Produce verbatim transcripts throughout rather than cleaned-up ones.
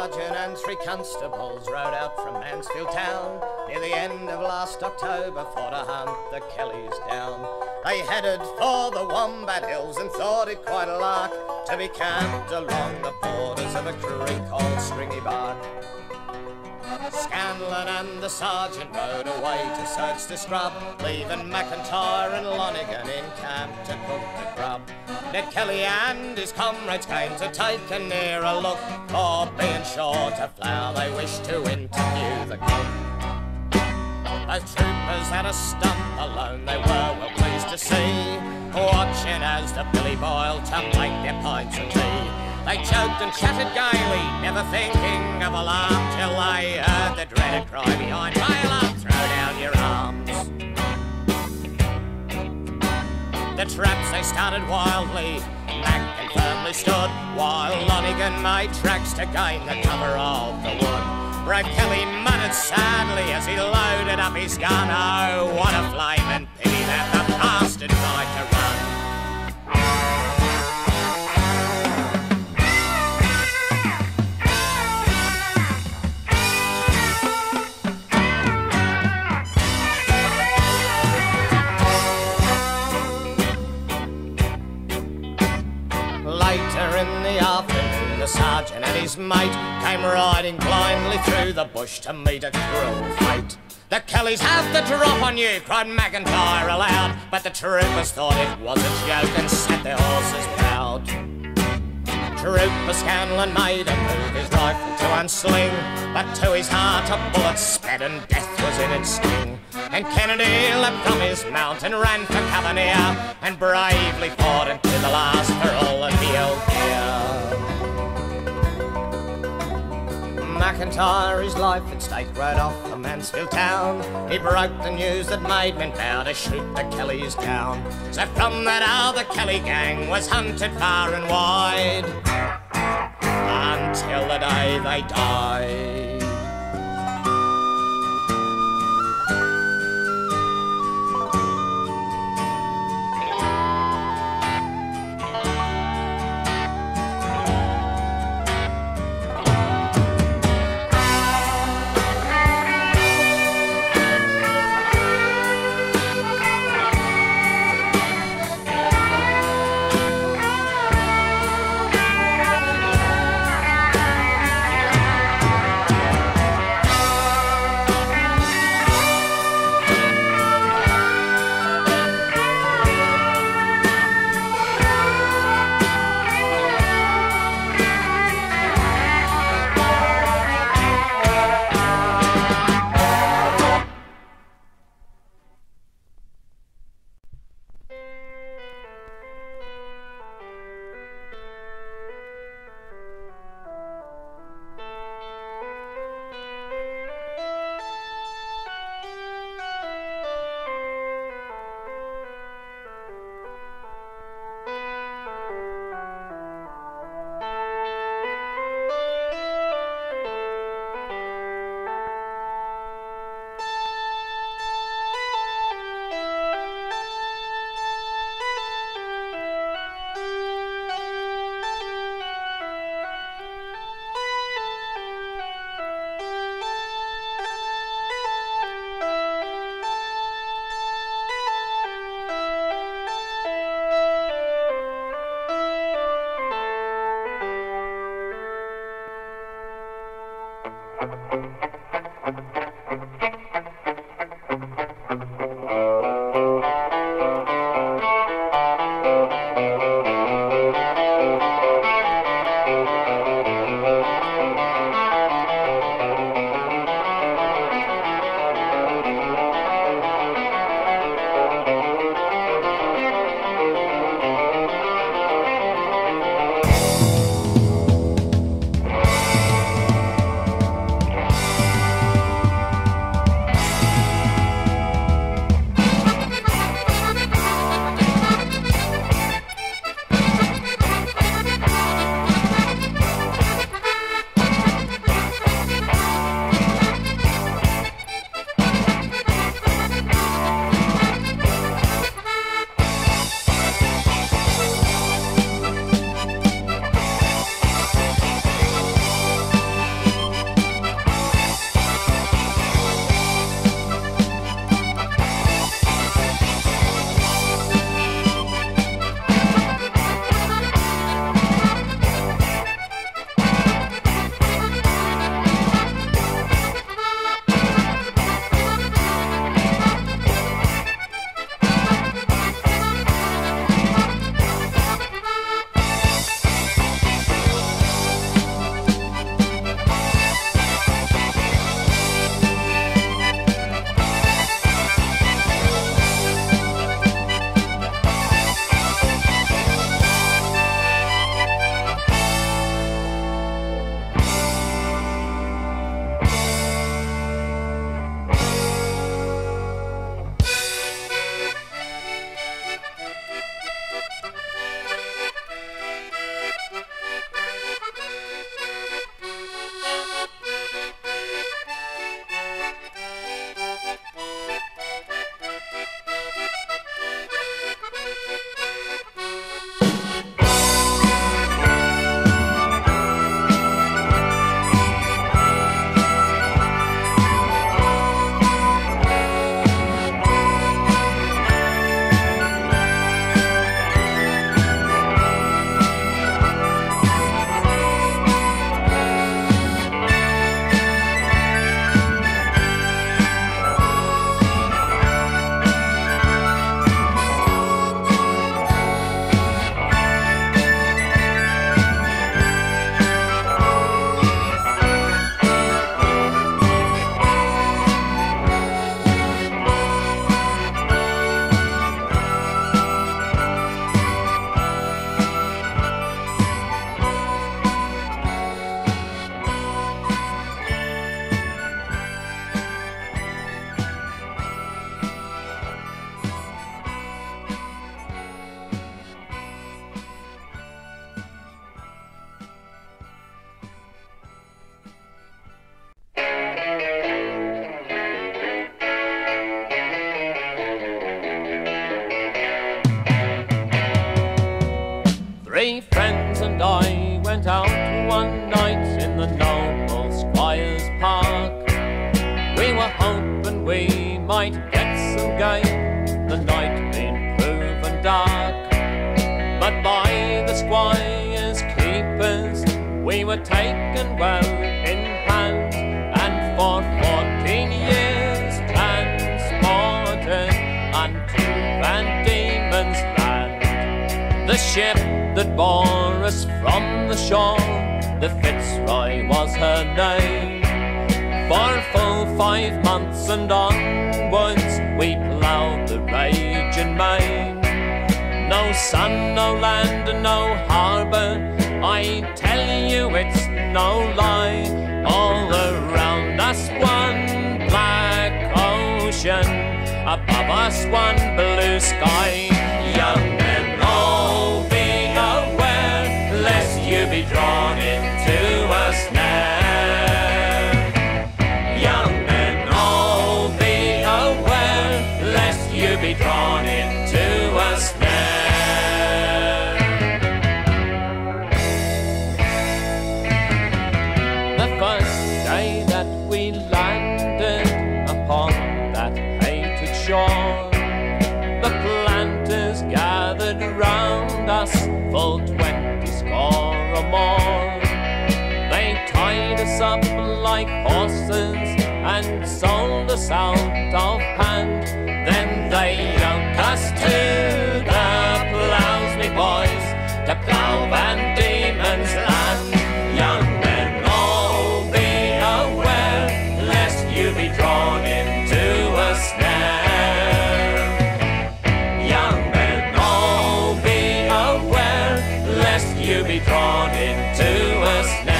sergeant and three constables rode out from Mansfield town near the end of last October for to hunt the Kellys down. They headed for the Wombat Hills and thought it quite a lark to be camped along the borders of a creek called Stringy Bark. Scanlon and the sergeant rode away to search the scrub, leaving McIntyre and Lonigan in camp to cook the grub. Ned Kelly and his comrades came to take a nearer look, for being short of flour they wished to interview the cook. Both troopers had a stump alone they were well pleased to see, watching as the billy boiled to make their pints of tea. They joked and chatted gaily, never thinking of a laugh, till they heard the dreaded cry behind, "Rail up, throw down your arms." The traps they started wildly, Mac firmly stood, while Lonigan made tracks to gain the cover of the wood. Brave Kelly muttered sadly as he loaded up his gun, "Oh, what a flaming pity that the bastard tried to run." Later in the afternoon, the sergeant and his mate came riding blindly through the bush to meet a cruel fate. "The Kellys have the drop on you," cried McIntyre aloud, but the troopers thought it was a joke and sat their horses proud. Trooper Scanlon made a move, his rifle to unsling, but to his heart a bullet sped and death was in its sting. And Kennedy leapt from his mount and ran for cover near, and bravely fought until the last for all that he held dear. McIntyre, his life at stake, rode off from Mansfield town. He broke the news that made men vow to shoot the Kellys down. So from that hour the Kelly gang was hunted far and wide, until the day they died. Three friends and I went out one night in the noble Squire's Park. We were hoping we might get some game, the night being proven dark. But by the Squire's keepers we were taken well in hand, and for fourteen years transported unto Van Diemans Land. The ship that bore us from the shore, the Fitzroy was her name. For full five months and onwards we ploughed the raging main. No sun, no land, and no harbour, I tell you it's no lie. All around us one black ocean, above us one blue sky. Young men, oh, be aware, lest you be drawn into a snare. Young men, oh, be aware, lest you be drawn into a snare. The first day that we landed upon that hated shore, the planters gathered round us, full twenty score or more. They tied us up like horses and sold us out of hand. Then they yoked us to the ploughs, me boys, to plough Van Diemans Land. Young men, oh, be aware, lest you be drawn into a snare. Young men, oh, be aware, lest you be drawn into a snare.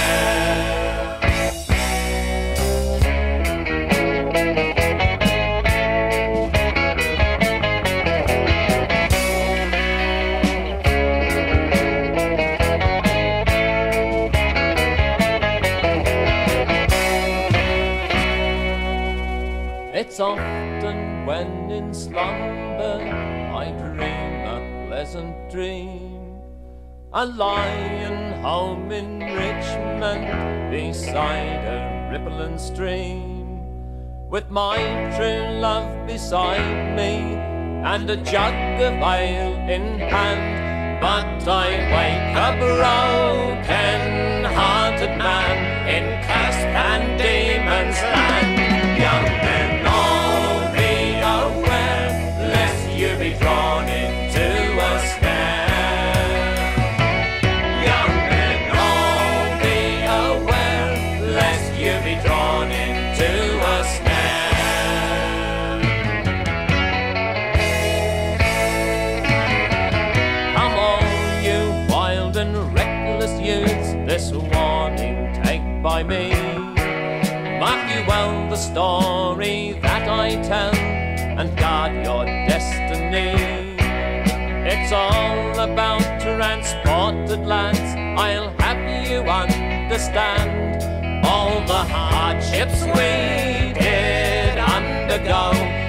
It's often when in slumber I dream a pleasant dream, a lying home in Richmond beside a rippling stream, with my true love beside me and a jug of ale in hand. But I wake a broken-hearted man in cursed Van Diemans Land. Young men, oh, be aware, lest you be drawn into a snare. Young men, oh, be aware, lest you be drawn into a snare. Come all you wild and reckless youths, this warning take by me. Mark you well the story that I tell, and guard your destiny. It's all about transported lads, I'll have you understand. All the hardships we did undergo,